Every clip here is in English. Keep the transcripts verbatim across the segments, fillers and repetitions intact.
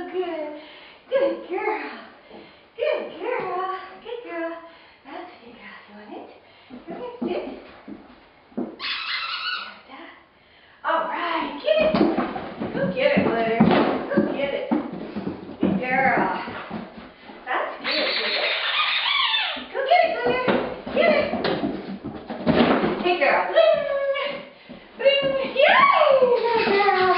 good. Good girl. Good girl. Good girl. That's a good girl. You want it? You want it? Sit. Like that. All right. Get it. Go get it, Glitter. Go get it. Good girl. That's good, Glitter. Go get it, Glitter. Get it. Good girl. Bling. Bling. Yay! Good girl.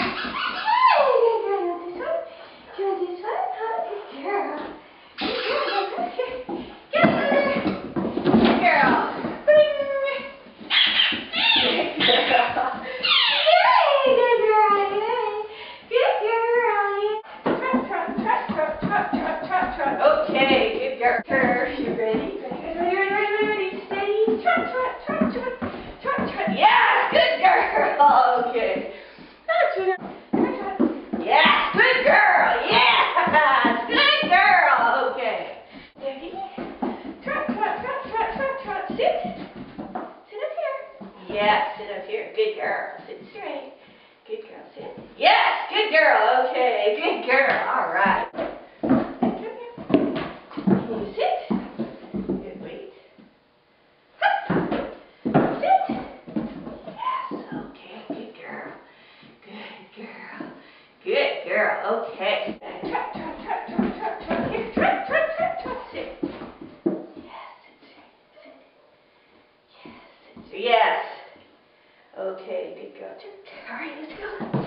Okay, good girl. You ready? Ready, ready, ready, ready, ready. Steady. Trot, trot, trot, trot, trot, trot. Yeah, good girl. Okay. Trot, trot, trot. Yeah, good girl. Yeah, good girl. Okay. Steady. Trot, trot, trot, trot, trot, trot. Sit. Sit up here. Yes, sit up here. Good girl. Sit straight. Good girl. Sit. Yes, good girl. Okay, good girl. All right. Good girl. Okay. Trot, trot, trot, trot, trot, trot. Here, trot, trot, trot, trot. Sit. Yes, sit straight. Sit. Yes, sit straight. Yes. Okay, good girl. All right, let's go.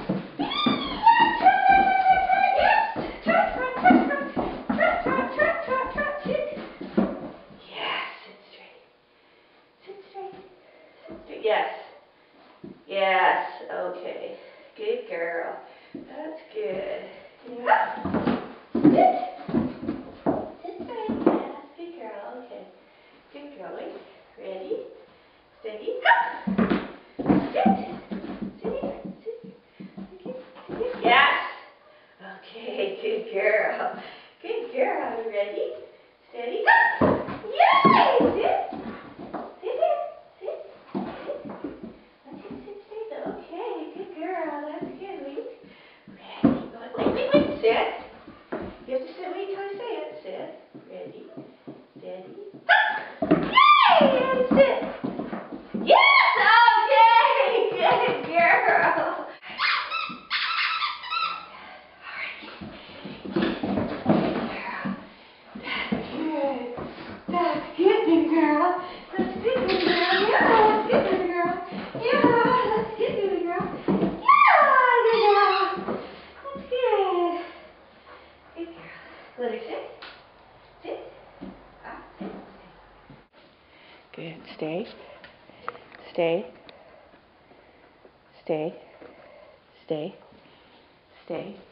Yes. Trot, trot, trot, trot. Trot, trot, trot, trot, trot. Sit. Yes, sit straight. Sit straight. Sit straight. Yes. Yes. Okay. Good girl. That's good. Yeah. Sit. Sit straight. Yes, good girl. Okay. Good girl. Wait. Ready? Steady. Sit. Sit here. Sit. Okay. Sit here. Yes. Okay. Good girl. Good girl. You ready? Steady. Yay! Sit. Sit here. Sit. Sit. Let's sit straight. Okay. Good girl. That's good. Wait. Wait, wait, wait, sit. You have to sit, wait till I say it. Sit. Ready. Steady. Yay! And sit. Yes! Okay! Good girl. Alright. That's good, big girl. That's good, big girl. Yeah, that's good, big girl. Yeah, that's good, big girl. Yeah, good girl. That's good. Good girl. Glitter, sit. Sit. Ah, sit. Good. Stay. Stay. Stay. Stay. Stay.